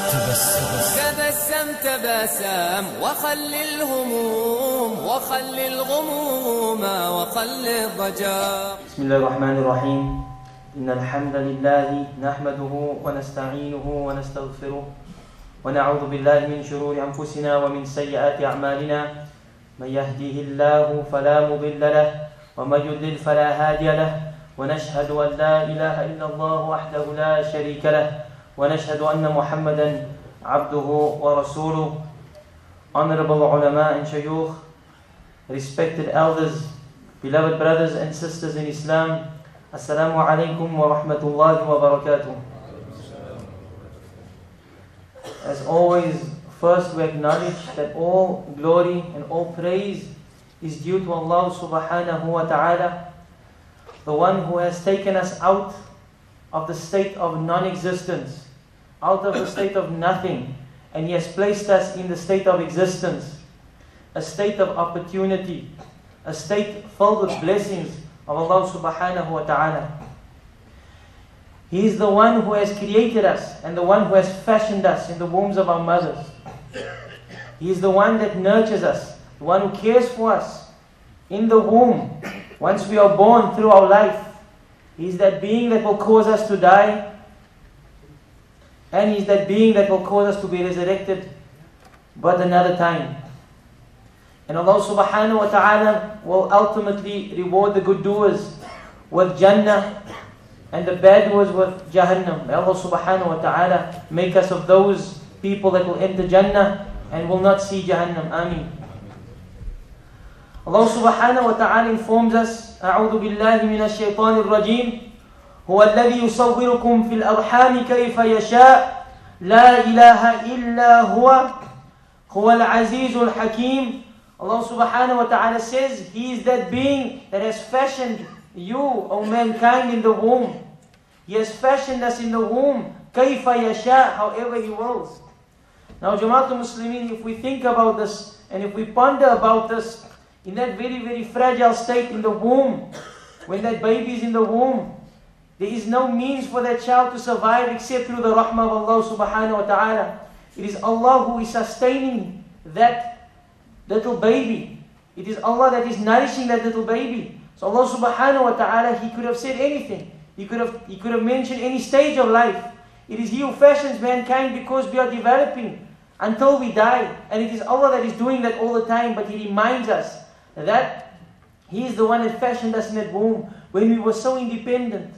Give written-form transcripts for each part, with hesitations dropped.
تبسم تبسم وخل الهموم وخل الغموم وخل الضجر. بسم الله الرحمن الرحيم. إن الحمد لله نحمده ونستعينه ونستغفره ونعوذ بالله من شرور أنفسنا ومن سيئات أعمالنا. من يهده الله فلا مضل له ومن يضلل فلا هادي له. ونشهد أن لا إله إلا الله وحده لا شريك له. ونشهد أن محمدا عبده ورسوله. Honorable ulama and shayukh, respected elders, beloved brothers and sisters in Islam, Assalamu alaikum wa rahmatullahi wa barakatuh. As always, first we acknowledge that all glory and all praise is due to Allah subhanahu wa ta'ala, the one who has taken us out of the state of non-existence, out of the state of nothing, and He has placed us in the state of existence, a state of opportunity, a state filled with blessings of Allah subhanahu wa ta'ala. He is the one who has created us and the one who has fashioned us in the wombs of our mothers. He is the one that nurtures us, the one who cares for us in the womb once we are born through our life. He is that being that will cause us to die, and He is that being that will cause us to be resurrected but another time. And Allah subhanahu wa ta'ala will ultimately reward the good doers with Jannah and the bad doers with Jahannam. May Allah subhanahu wa ta'ala make us of those people that will enter Jannah and will not see Jahannam. Ameen. Allah subhanahu wa ta'ala informs us, أعوذ بالله من الشيطان الرجيم هو الذي يصوركم في الأرحام كيف يشاء لا إله إلا هو العزيز الحكيم. Allah subhanahu wa ta'ala says, He is that being that has fashioned you, O mankind, in the womb. He has fashioned us in the womb, كيف يشاء, however He wills. Now, Jamaatul Muslimin, if we think about this, and if we ponder about this, in that very, very fragile state in the womb, when that baby is in the womb, there is no means for that child to survive except through the rahmah of Allah subhanahu wa ta'ala. It is Allah who is sustaining that little baby. It is Allah that is nourishing that little baby. So Allah subhanahu wa ta'ala, He could have said anything. He could have mentioned any stage of life. It is He who fashions mankind because we are developing until we die. And it is Allah that is doing that all the time. But He reminds us that He is the one that fashioned us in that womb when we were so dependent.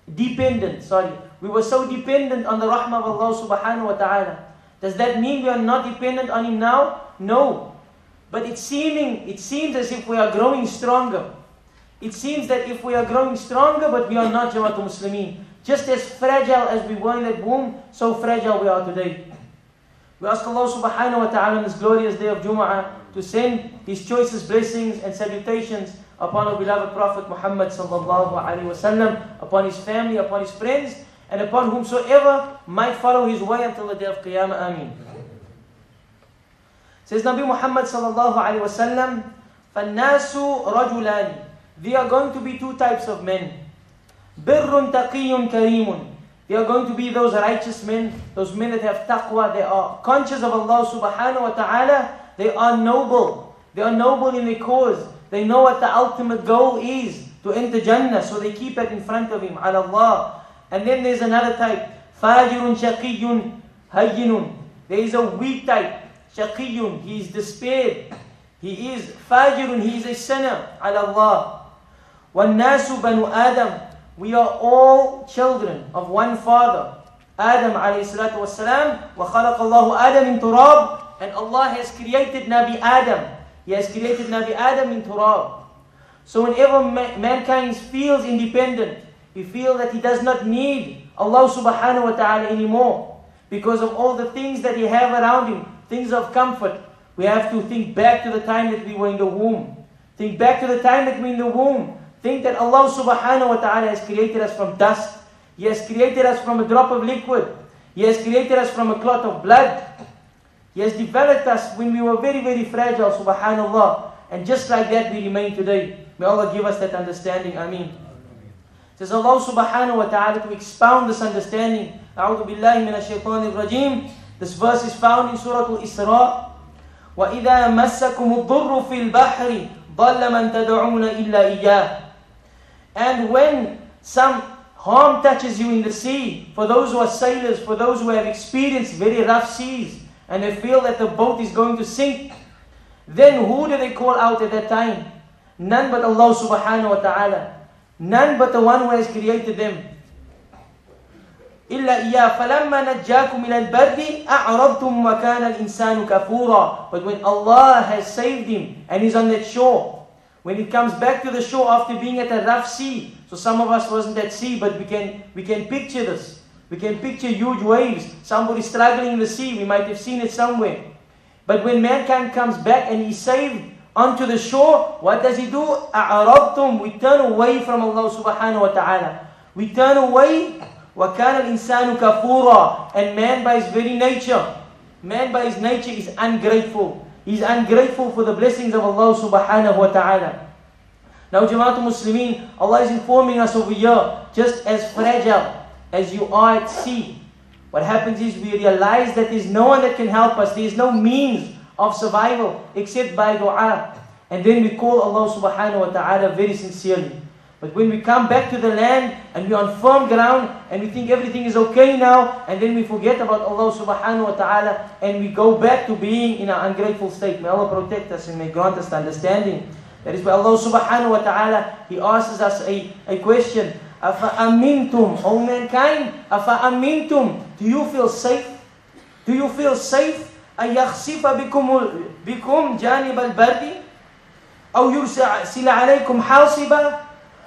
We were so dependent on the rahmah of Allah subhanahu wa ta'ala. Does that mean we are not dependent on Him now? No. But it seems as if we are growing stronger. It seems that if we are growing stronger, but we are not, Jamaatul Muslimin. Just as fragile as we were in that womb, so fragile we are today. We ask Allah subhanahu wa ta'ala on this glorious day of Jummah to send His choicest blessings and salutations upon our beloved Prophet Muhammad sallallahu alaihi wasallam, upon his family, upon his friends, and upon whomsoever might follow his way until the day of Qiyamah. Ameen. Says Nabi Muhammad sallallahu alaihi wasallam, فَالنَّاسُ رَجُلَانِ. There are going to be two types of men. بِرٌ تَقِيٌّ كَرِيمٌ. They are going to be those righteous men, those men that have taqwa. They are conscious of Allah subhanahu wa ta'ala. They are noble. They are noble in their cause. They know what the ultimate goal is, to enter Jannah, so they keep it in front of Him, ala Allah. And then there's another type, فَاجِرٌ شَقِيٌّ هَيِّنٌ. There is a weak type, شَقِيٌّ, he is despaired. He is fajirun, he is a sinner, ala Allah. وَالنَّاسُ بَنُ آدَمْ. We are all children of one father, Adam alayhi salatu wassalam. وَخَلَقَ اللَّهُ آدَمْ مِن تُرَابٍ. And Allah has created Nabi Adam. He has created Nabi Adam in Turab. So whenever mankind feels independent, he feels that he does not need Allah subhanahu wa ta'ala anymore because of all the things that he have around him, things of comfort. We have to think back to the time that we were in the womb. Think back to the time that we were in the womb. Think that Allah subhanahu wa ta'ala has created us from dust. He has created us from a drop of liquid. He has created us from a clot of blood. He has developed us when we were very, very fragile, subhanallah. And just like that we remain today. May Allah give us that understanding. Ameen. Says Allah subhanahu wa ta'ala to expound this understanding. A'udhu billahi minash shaitanir rajim. The This verse is found in Surah Al-Isra. وَإِذَا مَسَّكُمُ الضُّرُّ فِي الْبَحْرِ ضَلَّ مَنْ تَدْعُونَ إِلَّا إِيَّاهُ. And when some harm touches you in the sea, for those who are sailors, for those who have experienced very rough seas, and they feel that the boat is going to sink, then who do they call out at that time? None but Allah subhanahu wa ta'ala. None but the one who has created them. إِلَّا إِيَّا فَلَمَّا نَجَّاكُمْ إِلَى الْبَرِّ أَعْرَضْتُمْ وَكَانَ الْإِنسَانُ كَفُورًا. But when Allah has saved him and he's on that shore, when he comes back to the shore after being at a rough sea, so some of us wasn't at sea, but we can picture this. We can picture huge waves, somebody struggling in the sea, we might have seen it somewhere. But when mankind comes back and he's saved onto the shore, what does he do? أَعْرَضْتُمْ. We turn away from Allah subhanahu wa ta'ala. We turn away. وَكَانَ الْإِنسَانُ كَفُورًا. And man by his very nature, man by his nature is ungrateful. He's ungrateful for the blessings of Allah subhanahu wa ta'ala. Now Jamaatul Muslimin, Allah is informing us over here, just as fragile as you are at sea, what happens is we realize that there is no one that can help us. There is no means of survival except by dua. And then we call Allah subhanahu wa ta'ala very sincerely. But when we come back to the land and we're on firm ground and we think everything is okay now, and then we forget about Allah subhanahu wa ta'ala and we go back to being in an ungrateful state. May Allah protect us and may grant us understanding. That is why Allah subhanahu wa ta'ala, He asks us a question. أَفَأَمِنْتُمْ, O mankind, أَفَأَمِنْتُمْ, do you feel safe? Do you feel safe? أَيَخْسِفَ بِكُمْ جَانِبَ الْبَرِّ أَوْ يُرْسِلَ عَلَيْكُمْ حَاصِبًا.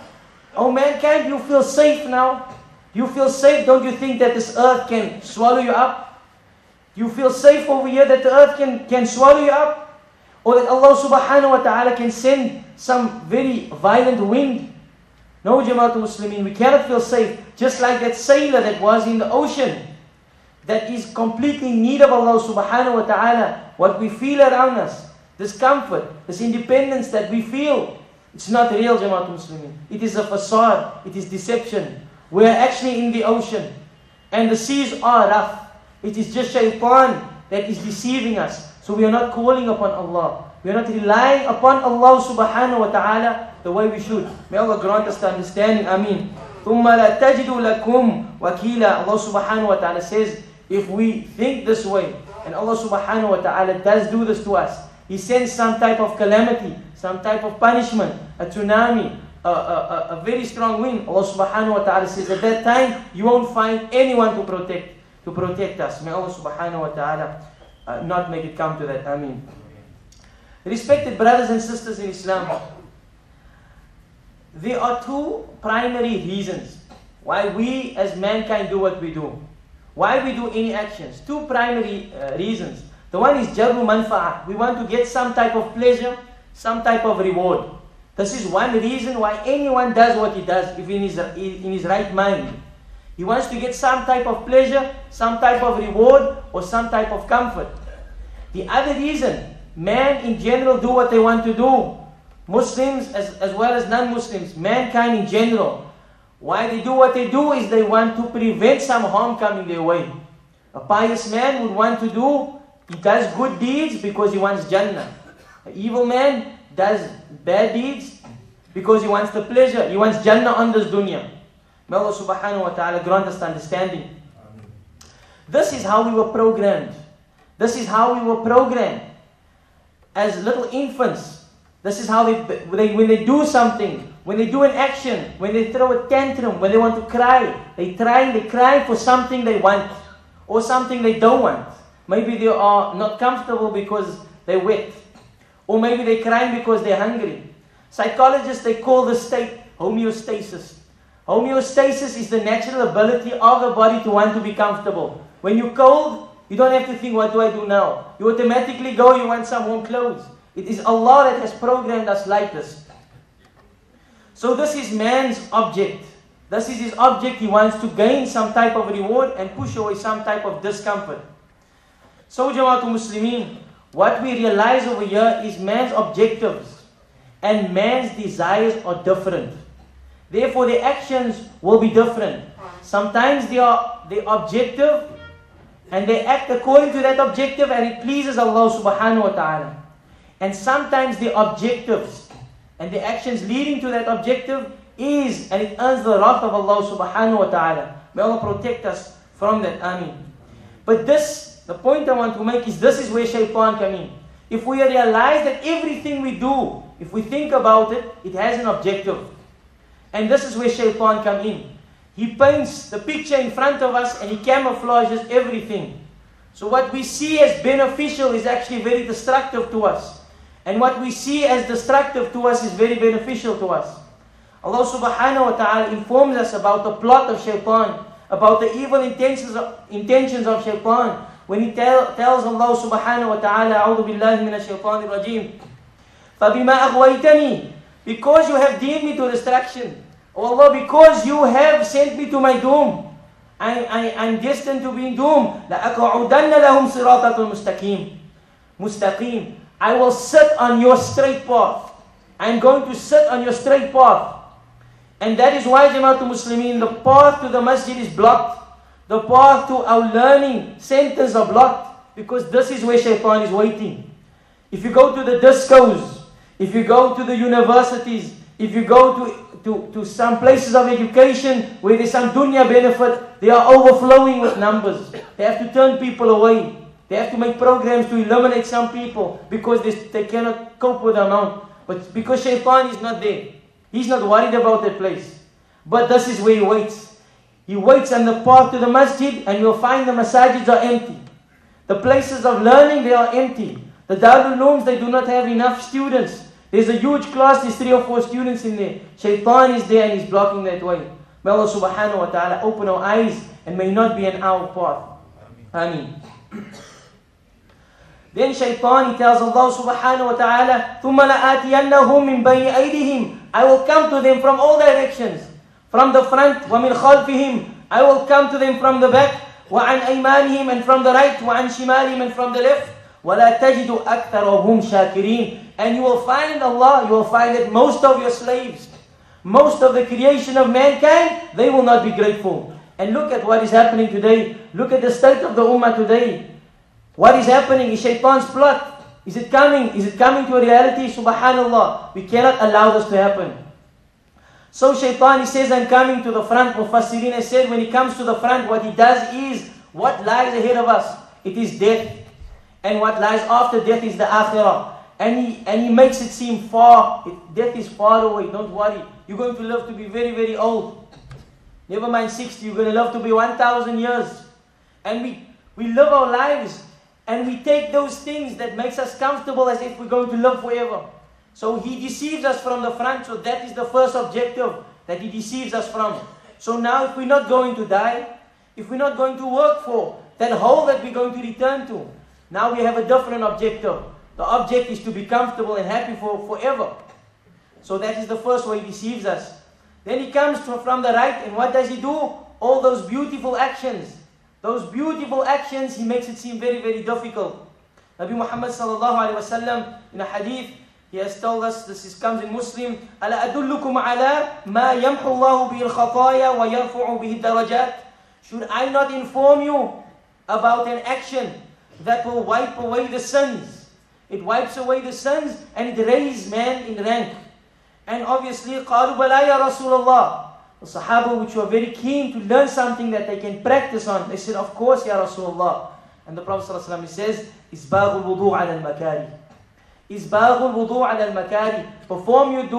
Oh mankind, you feel safe now? You feel safe? Don't you think that this earth can swallow you up? You feel safe over here that the earth can swallow you up? Or that Allah subhanahu wa ta'ala can send some very violent wind? No, Jamaatul Muslimin, we cannot feel safe. Just like that sailor that was in the ocean, that is completely in need of Allah subhanahu wa ta'ala. What we feel around us, this comfort, this independence that we feel, it's not real, Jamaatul Muslimin. It is a facade. It is deception. We are actually in the ocean. And the seas are rough. It is just shaitan that is deceiving us. So we are not calling upon Allah. We are not relying upon Allah subhanahu wa ta'ala the way we should. May Allah grant us the understanding. Ameen. ثُمَّ لَا تَجِدُ لَكُمْ وَكِيلًا. Allah subhanahu wa ta'ala says, if we think this way, and Allah subhanahu wa ta'ala does do this to us, He sends some type of calamity, some type of punishment, a tsunami, a very strong wind. Allah subhanahu wa ta'ala says at that time, you won't find anyone to protect us. May Allah subhanahu wa ta'ala not make it come to that. Ameen. Respected brothers and sisters in Islam, there are two primary reasons why we as mankind do what we do. Why we do any actions. Two primary reasons. The one is jarru manfa'ah. We want to get some type of pleasure, some type of reward. This is one reason why anyone does what he does if in his right mind. He wants to get some type of pleasure, some type of reward, or some type of comfort. The other reason, man in general do what they want to do. Muslims as well as non-Muslims, mankind in general. Why they do what they do is they want to prevent some harm coming their way. A pious man would want to do, he does good deeds because he wants Jannah. An evil man does bad deeds because he wants the pleasure. He wants Jannah on this dunya. May Allah subhanahu wa ta'ala grant us understanding. This is how we were programmed. This is how we were programmed. As little infants, this is how when they do something, when they do an action, when they throw a tantrum, when they want to cry, they cry for something they want or something they don't want. Maybe they are not comfortable because they're wet. Or maybe they're crying because they're hungry. Psychologists, they call this state homeostasis. Homeostasis is the natural ability of the body to want to be comfortable. When you're cold, you don't have to think, what do I do now? You automatically go, you want some warm clothes. It is Allah that has programmed us like this. So this is man's object. This is his object. He wants to gain some type of reward and push away some type of discomfort. So Jamaatul Muslimin, what we realize over here is man's objectives and man's desires are different. Therefore, their actions will be different. Sometimes their objective and they act according to that objective, and it pleases Allah subhanahu wa ta'ala. And sometimes the objectives and the actions leading to that objective is, and it earns the wrath of Allah subhanahu wa ta'ala. May Allah protect us from that. Ameen. But this, the point I want to make is, this is where shaitan comes in. If we realize that everything we do, if we think about it, it has an objective. And this is where shaitan comes in. He paints the picture in front of us and he camouflages everything. So what we see as beneficial is actually very destructive to us. And what we see as destructive to us is very beneficial to us. Allah subhanahu wa ta'ala informs us about the plot of shaitan, about the evil intentions of shaitan, when he tells Allah subhanahu wa ta'ala, أعوذ بالله من الشيطان الرجيم, فَبِمَا أَغْوَيْتَنِي, because you have deemed me to destruction. Oh Allah, because you have sent me to my doom, I'm destined to be in doom. لَأَقْعُدَنَّ لَهُمْ صِرَاطَكَ الْمُسْتَقِيمِ. Mustaqim. I will sit on your straight path. I'm going to sit on your straight path. And that is why, Jamaatul Muslimin, the path to the masjid is blocked. The path to our learning centers are blocked, because this is where shaitan is waiting. If you go to the discos, if you go to the universities, if you go to some places of education where there's some dunya benefit, they are overflowing with numbers. They have to turn people away. They have to make programs to eliminate some people because they cannot cope with the amount. But because shaitan is not there, he's not worried about that place. But this is where he waits. He waits on the path to the masjid, and you'll find the masajids are empty. The places of learning, they are empty. The Darul Ulooms, they do not have enough students. There's a huge class, there's 3 or 4 students in there. Shaitan is there and he's blocking that way. May Allah subhanahu wa ta'ala open our eyes and may not be in our path. Ameen. Then shaitan, he tells Allah subhanahu wa ta'ala, ثُمَّ لَآتِيَنَّهُمْ مِنْ بَيْنِ أَيْدِهِمْ, I will come to them from all directions. From the front, وَمِنْ خَلْفِهِمْ, I will come to them from the back, وَعَنْ أَيْمَانِهِمْ, and from the right, وَعَنْ شِمَالِهِمْ, and from the left. وَلَا تَجِدُ أَكْثَرَهُمْ شَاكِرِينَ. And you will find Allah, you will find that most of your slaves, most of the creation of mankind, they will not be grateful. And look at what is happening today. Look at the state of the ummah today. What is happening? Is shaitan's plot? Is it coming? Is it coming to a reality? Subhanallah. We cannot allow this to happen. So shaitan, he says, I'm coming to the front. Mufassirin has said, when he comes to the front, what he does is, what lies ahead of us? It is death. And what lies after death is the akhirah. And he makes it seem far. Death is far away. Don't worry. You're going to live to be very, very old. Never mind 60. You're going to live to be 1,000 years. And we live our lives. And we take those things that makes us comfortable as if we're going to live forever. So he deceives us from the front. So that is the first objective that he deceives us from. So now if we're not going to die, if we're not going to work for that hole that we're going to return to, now we have a different objective. The object is to be comfortable and happy for forever. So that is the first way he deceives us. Then he comes from the right, and what does he do? All those beautiful actions. Those beautiful actions, he makes it seem very, very difficult. Nabi Muhammad sallallahu alaihi wasallam, in a hadith, he has told us, comes in Muslim, أَلَا أَدُلُّكُمْ عَلَى مَا يَمْحُ اللَّهُ بِهِ الْخَطَايَا وَيَرْفُعُ بِهِ الدَّرَجَاتِ. Should I not inform you about an action that will wipe away the sins? It wipes away the sins and it raises man in rank. And obviously, قَالُوا بَلَا يَا رَسُولَ اللَّهِ. The Sahaba, which were very keen to learn something that they can practice on, they said, of course, Ya Rasulullah. And the Prophet ﷺ says, إِسْبَاغُ الْوُضُوء عَلَى الْمَكَارِ. إِسْبَاغُ الْوُضُوء عَلَى الْمَكَارِ. Perform your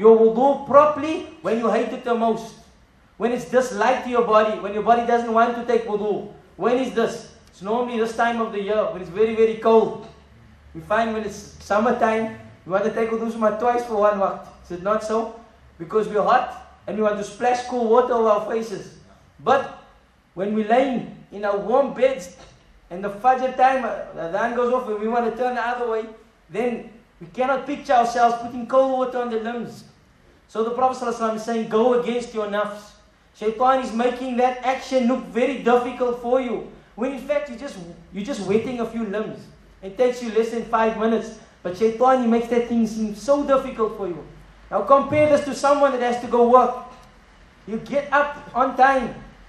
wudu properly when you hate it the most. When it's disliked to your body, when your body doesn't want to take wudu. When is this? It's normally this time of the year, when it's very, very cold. We find when it's summertime, we want to take wudu twice for one waqt. Is it not so? Because we're hot and we want to splash cool water over our faces. But when we're laying in our warm beds and the Fajr time, the adhan goes off and we want to turn the other way, then we cannot picture ourselves putting cold water on the limbs. So the Prophet ﷺ is saying, go against your nafs. Shaitan is making that action look very difficult for you. When in fact you're just wetting a few limbs. It takes you less than 5 minutes. But shaitan, he makes that thing seem so difficult for you. Now compare this to someone that has to go work. You get up on time.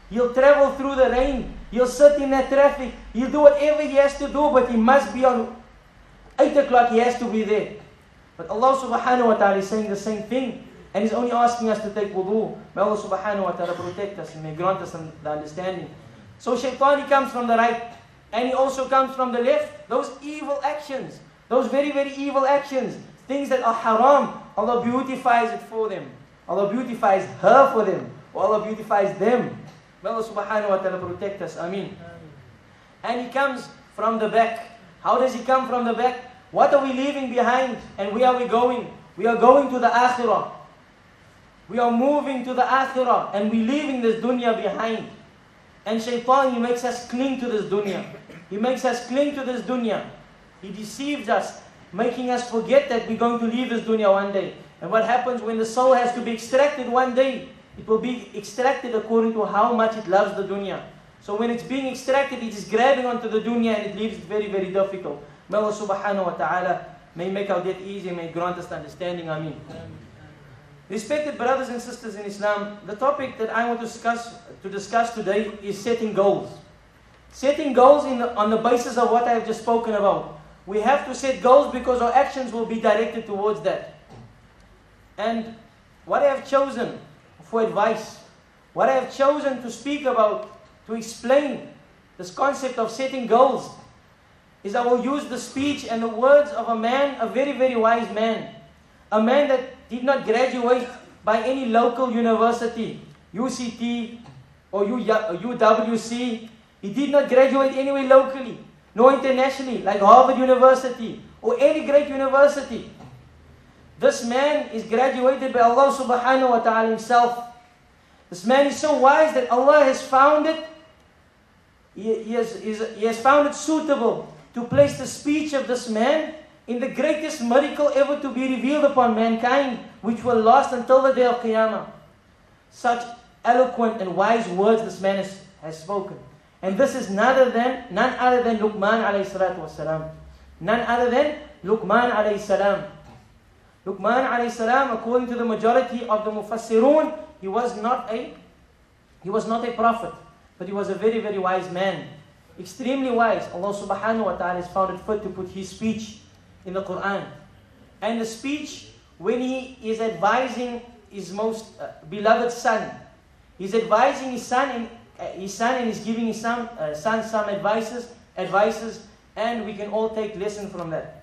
He'll travel through the rain. He'll sit in that traffic. He'll do whatever he has to do, but he must be on 8 o'clock, he has to be there. But Allah subhanahu wa ta'ala is saying the same thing. And He's only asking us to take wudu. May Allah subhanahu wa ta'ala protect us and may grant us the understanding. So shaitan, he comes from the right. And he also comes from the left. Those evil actions. Those very, very evil actions. Things that are haram. Allah beautifies it for them. Allah beautifies her for them. Or Allah beautifies them. May Allah subhanahu wa ta'ala protect us. Ameen. And he comes from the back. How does he come from the back? What are we leaving behind? And where are we going? We are going to the akhirah. We are moving to the akhirah. And we're leaving this dunya behind. And shaitan, he makes us cling to this dunya. He makes us cling to this dunya. He deceives us, making us forget that we're going to leave this dunya one day. And what happens when the soul has to be extracted one day? It will be extracted according to how much it loves the dunya. So when it's being extracted, it is grabbing onto the dunya and it leaves it very, very difficult. May Allah subhanahu wa ta'ala may make our death easy, may grant us understanding. Ameen. Respected brothers and sisters in Islam, the topic that I want to discuss today is setting goals. Setting goals on the basis of what I have just spoken about. We have to set goals because our actions will be directed towards that. And what I have chosen for advice, what I have chosen to speak about, to explain this concept of setting goals, is I will use the speech and the words of a man, a very, very wise man. A man that did not graduate by any local university, UCT or UWC. He did not graduate anywhere locally, nor internationally, like Harvard University or any great university. This man is graduated by Allah subhanahu wa ta'ala Himself. This man is so wise that Allah has found it, He has found it suitable to place the speech of this man in the greatest miracle ever to be revealed upon mankind, which will last until the day of Qiyamah. Such eloquent and wise words this man has spoken. And this is none other than Luqman alayhi salatu wasalam. None other than Luqman alayhi salam. Luqman alayhi salam, according to the majority of the Mufassirun, he was not a prophet, but he was a very, very wise man. Extremely wise. Allah subhanahu wa ta'ala has found it fit to put his speech in the Quran. And the speech when he is advising his most beloved son. He's advising his son and he's giving his son some advices, and we can all take lesson from that.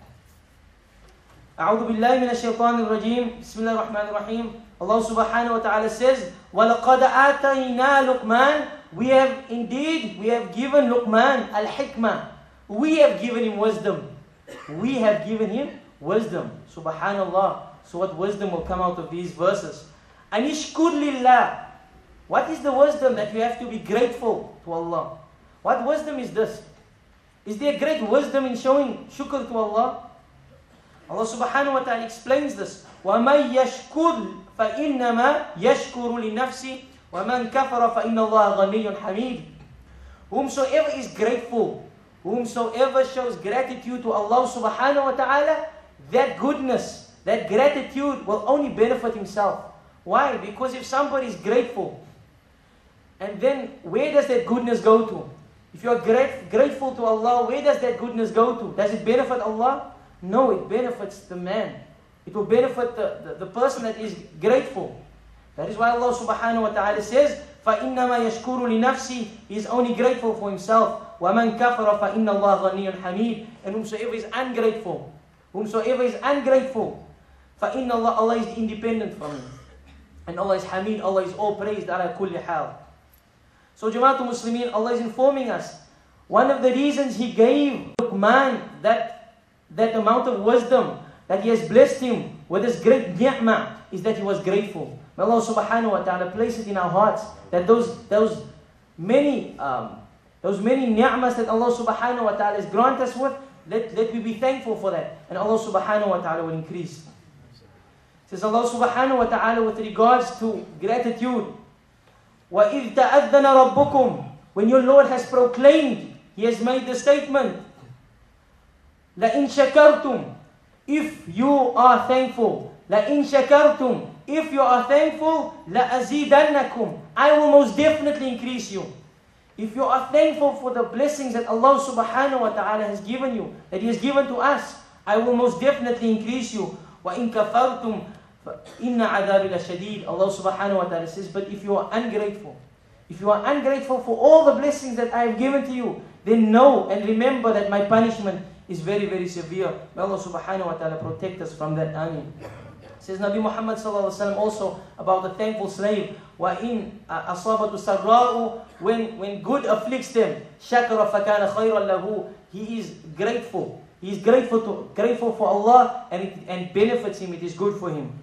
أعوذ بالله من الشيطان الرجيم. بسم الله الرحمن الرحيم. Allah subhanahu wa ta'ala says, وَلَقَدْ آتَيْنَا لُقْمَانَ. We have given Luqman al-hikmah. We have given him wisdom. We have given him wisdom. Subhanallah. So what wisdom will come out of these verses? Anishkur lillah. What is the wisdom? That we have to be grateful to Allah. What wisdom is this? Is there great wisdom in showing shukr to Allah? Allah subhanahu wa ta'ala explains this. وَمَنْ يَشْكُرْ فَإِنَّمَا يَشْكُرُ لِنَفْسِهِ وَمَنْ كَفَرَ فَإِنَّ اللَّهَ غَنِيٌّ حَمِيدٌ. Whomsoever is grateful, whomsoever shows gratitude to Allah subhanahu wa ta'ala, that goodness, that gratitude will only benefit himself. Why? Because if somebody is grateful, and then where does that goodness go to? If you are grateful to Allah, where does that goodness go to? Does it benefit Allah? No, it benefits the man. It will benefit the person that is grateful. That is why Allah subhanahu wa ta'ala says, فَإِنَّمَا يَشْكُرُ لِنَفْسِهِ. He is only grateful for himself. وَمَنْ كَفَرَ فَإِنَّ اللَّهَ غَنِيٌّ حَمِيدٌ. And whomsoever is ungrateful, فَإِنَّ اللَّهَ, Allah is independent from him. And Allah is Hamid, Allah is all praised ala kulli hal. So Jamaatul Muslimin, Allah is informing us, one of the reasons He gave Luqman that amount of wisdom, that He has blessed him with this great ni'mah, is that he was grateful. May Allah subhanahu wa ta'ala place it in our hearts, that those many ni'mas that Allah subhanahu wa ta'ala has granted us with, let we be thankful for that. And Allah subhanahu wa ta'ala will increase. Says Allah subhanahu wa ta'ala with regards to gratitude, وَإِذْ تَأَذَّنَ رَبُّكُمْ. When your Lord has proclaimed, He has made the statement, لَإِنْ شَكَرْتُمْ. If you are thankful, لَإِنْ شَكَرْتُمْ. if you are thankful, لَأَزِيدَنَّكُمْ, I will most definitely increase you. If you are thankful for the blessings that Allah subhanahu wa ta'ala has given you, that He has given to us, I will most definitely increase you. وَإِن كَفَرْتُمْ فَإِنَّ عَذَابِ لَشَدِيدٌ. Allah subhanahu wa ta'ala says, but if you are ungrateful for all the blessings that I have given to you, then know and remember that my punishment is very, very severe. May Allah subhanahu wa ta'ala protect us from that. Ameen. Says Nabi Muhammad sallallahu alaihi wasallam also about the thankful slave, وَإِنْ أَصَابَتُ سَرَّاءُ, when good afflicts them, شَكَرَ فَكَانَ خَيْرًا لَهُ, he is grateful. He is grateful for Allah, and it benefits him, it is good for him.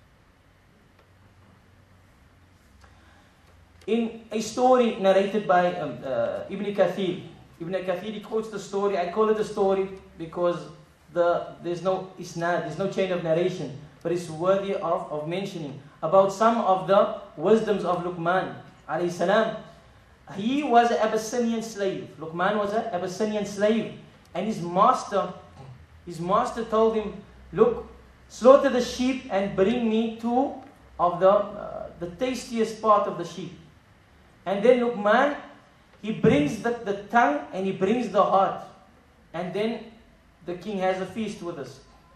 In a story narrated by Ibn Kathir, he quotes the story. I call it a story because there's no isnad, there's no chain of narration, but it's worthy of mentioning about some of the wisdoms of Luqman alayhi salam. He was an Abyssinian slave. Luqman was an Abyssinian slave, and his master told him, look, slaughter the sheep and bring me two of the tastiest part of the sheep. And then Luqman, he brings the tongue and he brings the heart. And then the king has a feast with us.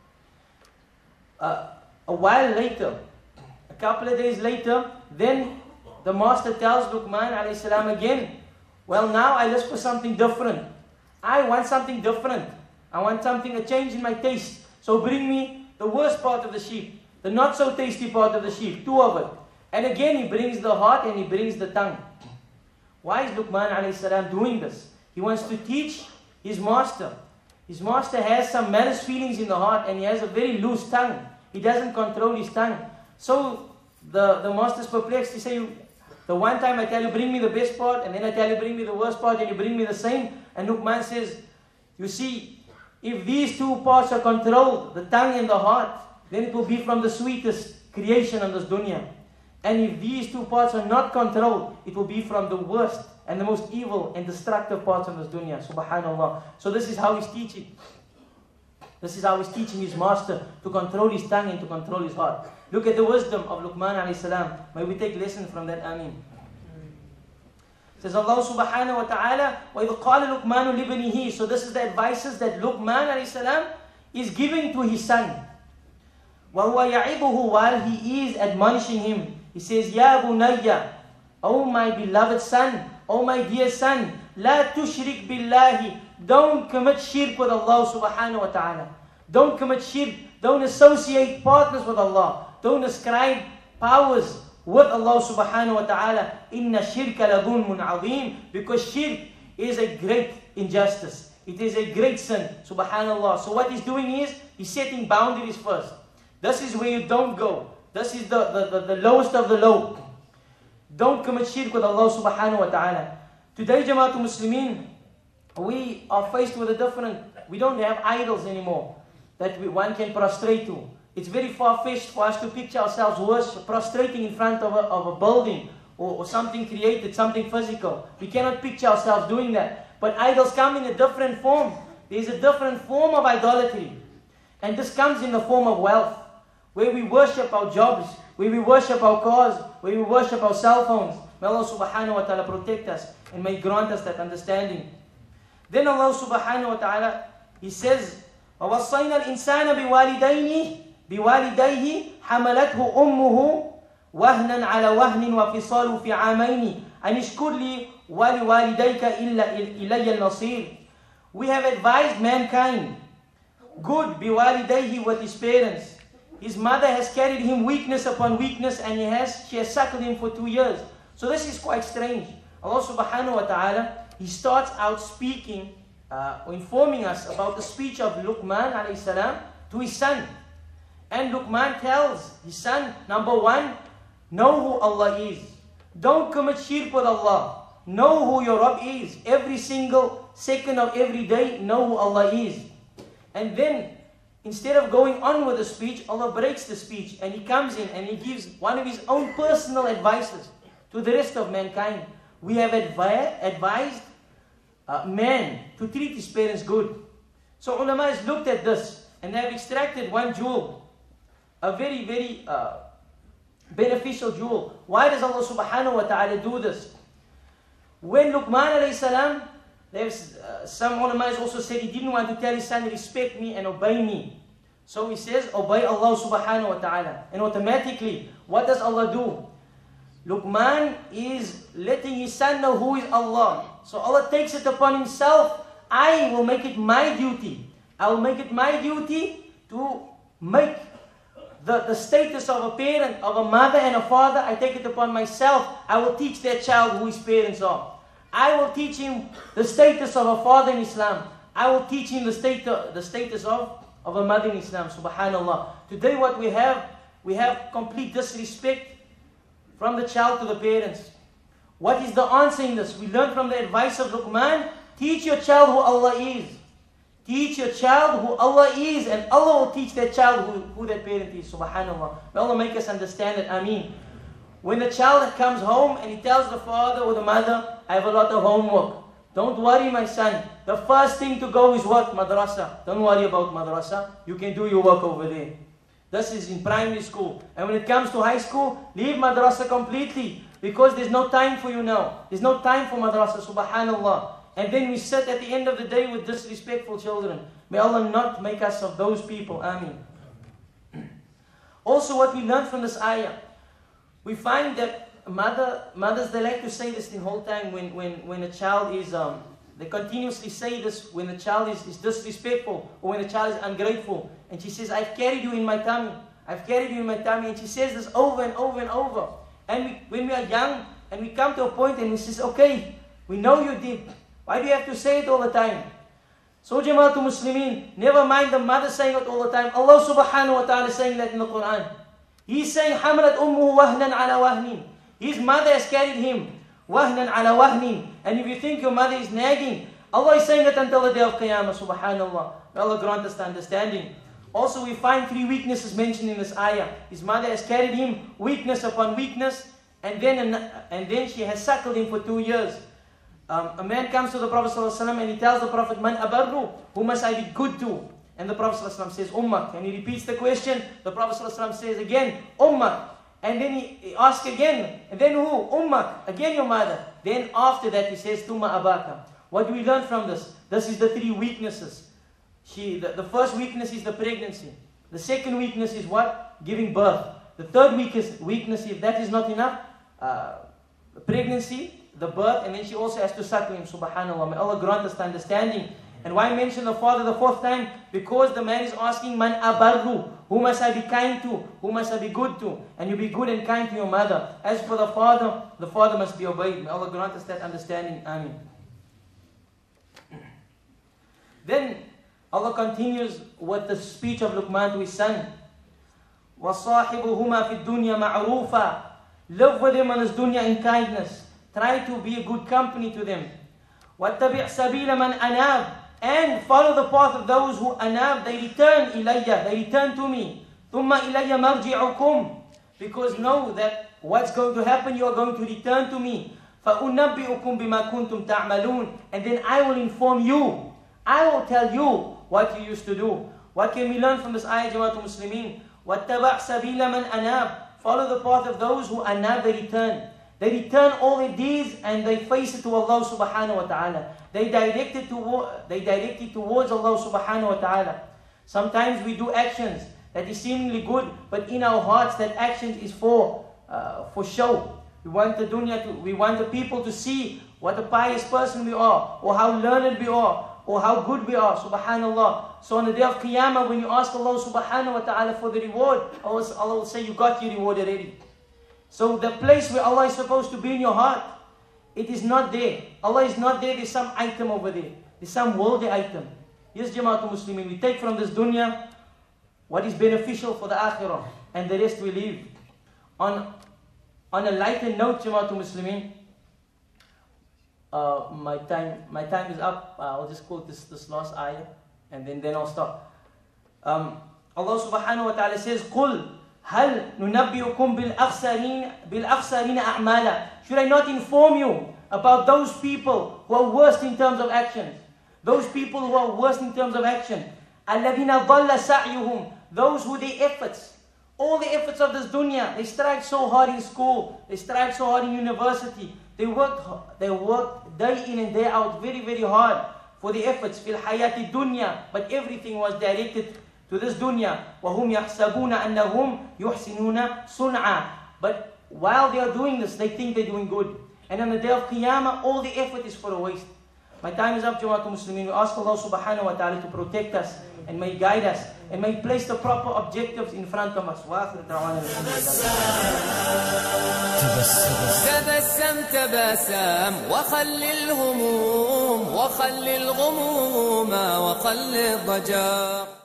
A while later, a couple of days later, then the master tells Luqman alayhi salam again, well, now I look for something different. I want something different. I want a change in my taste. So bring me the worst part of the sheep, the not so tasty part of the sheep, two of it. And again he brings the heart and he brings the tongue. Why is Luqman alayhi salam doing this? He wants to teach his master. His master has some malice feelings in the heart and he has a very loose tongue. He doesn't control his tongue. So the master's perplexed. He says, the one time I tell you bring me the best part, and then I tell you bring me the worst part, and you bring me the same. And Luqman says, you see, if these two parts are controlled, the tongue and the heart, then it will be from the sweetest creation on this dunya. And if these two parts are not controlled, it will be from the worst and the most evil and destructive parts of this dunya. Subhanallah. So this is how he's teaching. This is how he's teaching his master to control his tongue and to control his heart. Look at the wisdom of Luqman alayhi salam. May we take lesson from that. Ameen. Says Allah subhanahu wa ta'ala, وَإِذْ قَالَ لُقْمَانُ لِبْنِهِ. So this is the advices that Luqman alayhi salam is giving to his son. وَهُوَ يَعِبُهُ, while he is admonishing him. He says, Ya bunayya, O my beloved son, O my dear son, La tushrik billahi, don't commit shirk with Allah subhanahu wa ta'ala. Don't commit shirk, don't associate partners with Allah. Don't ascribe powers with Allah subhanahu wa ta'ala. Inna shirka la dhulmun azim, because shirk is a great injustice. It is a great sin, subhanallah. So what he's doing is, he's setting boundaries first. This is where you don't go. This is the lowest of the low. Don't commit shirk with Allah subhanahu wa ta'ala. Today, Jamaatul Muslimin, we are faced with we don't have idols anymore that one can prostrate to. It's very far-fetched for us to picture ourselves prostrating in front of a building or something created, something physical. We cannot picture ourselves doing that. But idols come in a different form. There's a different form of idolatry. And this comes in the form of wealth, where we worship our jobs, where we worship our cars, where we worship our cell phones. May Allah subhanahu wa ta'ala protect us and may grant us that understanding. Then Allah subhanahu wa ta'ala, He says, وَوَصَّيْنَا الْإِنسَانَ بِوَالِدَيْهِ حَمَلَتْهُ أُمُّهُ وَهْنًا عَلَى وَهْنٍ وَفِصَالُ فِي عَامَيْنِ أَنِ اشْكُرْ لِي وَلِوَالِدَيْكَ إِلَيَّ الْمَصِيرُ. We have advised mankind good biwalidayhi, with his parents. His mother has carried him weakness upon weakness, and she has suckled him for 2 years. So this is quite strange. Allah subhanahu wa ta'ala, He starts out speaking, informing us about the speech of Luqman alayhi salam to his son. And Luqman tells his son, number one, know who Allah is. Don't commit shirk with Allah. Know who your Rabb is. Every single second of every day, know who Allah is. And then, instead of going on with the speech, Allah breaks the speech and He comes in and He gives one of His own personal advices to the rest of mankind. We have advised man to treat his parents good. So ulama has looked at this and they have extracted one jewel, a very, very beneficial jewel. Why does Allah subhanahu wa ta'ala do this? When Luqman alayhi salam, some ulama also said he didn't want to tell his son, respect me and obey me. So he says, obey Allah subhanahu wa ta'ala. And automatically, what does Allah do? Luqman is letting his son know who is Allah. So Allah takes it upon himself, I will make it my duty. I will make it my duty to make the status of a parent, of a mother and a father, I take it upon myself. I will teach that child who his parents are. I will teach him the status of a father in Islam. I will teach him the status of a mother in Islam. Subhanallah. Today what we have complete disrespect from the child to the parents. What is the answer in this? We learn from the advice of Luqman, teach your child who Allah is. Teach your child who Allah is, and Allah will teach that child who that parent is. Subhanallah. May Allah make us understand it. Ameen. When the child comes home and he tells the father or the mother, I have a lot of homework. Don't worry, my son. The first thing to go is what? Madrasa. Don't worry about madrasa. You can do your work over there. This is in primary school. And when it comes to high school, leave madrasa completely. Because there's no time for you now. There's no time for madrasa. Subhanallah. And then we sit at the end of the day with disrespectful children. May Allah not make us of those people. Ameen. Also what we learn from this ayah, we find that mothers, they like to say this the whole time when a child is, they continuously say this when the child is disrespectful or when the child is ungrateful. And she says, I've carried you in my tummy. I've carried you in my tummy. And she says this over and over and over. And when we are young and we come to a point and we say, okay, we know you did. Why do you have to say it all the time? So Jamaatul Muslimin, never mind the mother saying it all the time. Allah subhanahu wa ta'ala is saying that in the Quran. He's saying, حَمْلَتْ أُمُّهُ وَهْنًا عَلَى وَهْنٍ. His mother has carried him. وَهْنًا عَلَى وَهْنٍ. And if you think your mother is nagging, Allah is saying that until the day of Qiyamah, subhanallah. May Allah grant us the understanding. Also we find 3 weaknesses mentioned in this ayah. His mother has carried him weakness upon weakness, and then she has suckled him for 2 years. A man comes to the Prophet ﷺ and he tells the Prophet, Man abarru, who must I be good to? And the Prophet ﷺ says, Ummak. And he repeats the question. The Prophet ﷺ says again, Ummak. And then he asks again, and then who? Ummak. Again your mother. Then after that he says, Tumma abaka. What do we learn from this? This is the 3 weaknesses. The first weakness is the pregnancy. The second weakness is what? Giving birth. The third weakness, if that is not enough, pregnancy, the birth, and then she also has to suckle him. Subhanallah. May Allah grant us the understanding. And why mention the father the 4th time? Because the man is asking, Man abarru, who must I be kind to? Who must I be good to? And you be good and kind to your mother. As for the father must be obeyed. May Allah grant us that understanding. Ameen. Then Allah continues with the speech of Luqman to his son. وَصَاحِبُهُمَا فِي الدُّنْيَا مَعْرُوفًا. Live with them on this dunya in kindness. Try to be a good company to them. وَاتَّبِعْ سَبِيلَ مَنْ أَنَابَ. And follow the path of those who anab, they return ilayya, they return to me. ثُمَّ إِلَيَّ مَرْجِعُكُمْ. Because know that what's going to happen, you are going to return to me. فَأُنَبِّئُكُمْ بِمَا كُنْتُمْ تَعْمَلُونَ. And then I will inform you. I will tell you what you used to do. What can we learn from this ayah, Jamaatul Muslimin? وَاتَّبَعْ سَبِيلَ مَنْ أَنَابَ. Follow the path of those who anab, they return. They return all their deeds and they face it to Allah subhanahu wa ta'ala. They direct it towards Allah subhanahu wa ta'ala. Sometimes we do actions that is seemingly good, but in our hearts that action is for show. We want the people to see what a pious person we are, or how learned we are, or how good we are, subhanallah. So on the day of Qiyamah, when you ask Allah subhanahu wa ta'ala for the reward, Allah will say, you got your reward already. So the place where Allah is supposed to be in your heart, it is not there. Allah is not there. There's some item over there. There's some worldly item. Yes, Jamaatul Muslimin, we take from this dunya what is beneficial for the akhirah, and the rest we leave. On a lighter note, Jamaatul Muslimin, my time is up. I'll just quote this last ayah, and then I'll stop. Allah subhanahu wa ta'ala says, قُلْ هل ننبئكم بالأخسرين أعمالا. Should I not inform you about those people who are worst in terms of actions? Those people who are worst in terms of action. الذين ضل سعيهم. Those who their efforts All the efforts of this dunya, they strive so hard in school, they strive so hard in university, they work day in and day out very, very hard for the efforts, fil hayati dunya, but everything was directed to this dunya. وَهُمْ يَحْسَبُونَ أَنَّهُمْ يُحْسِنُونَ صُنْعًا. But while they are doing this, they think they're doing good. And on the day of Qiyamah, all the effort is for a waste. My time is up, Jamaatul Muslimin. We ask Allah subhanahu wa ta'ala to protect us and may guide us and may place the proper objectives in front of us. تبسم تبسم وخل الهموم وخل الغموم وخل الضجر.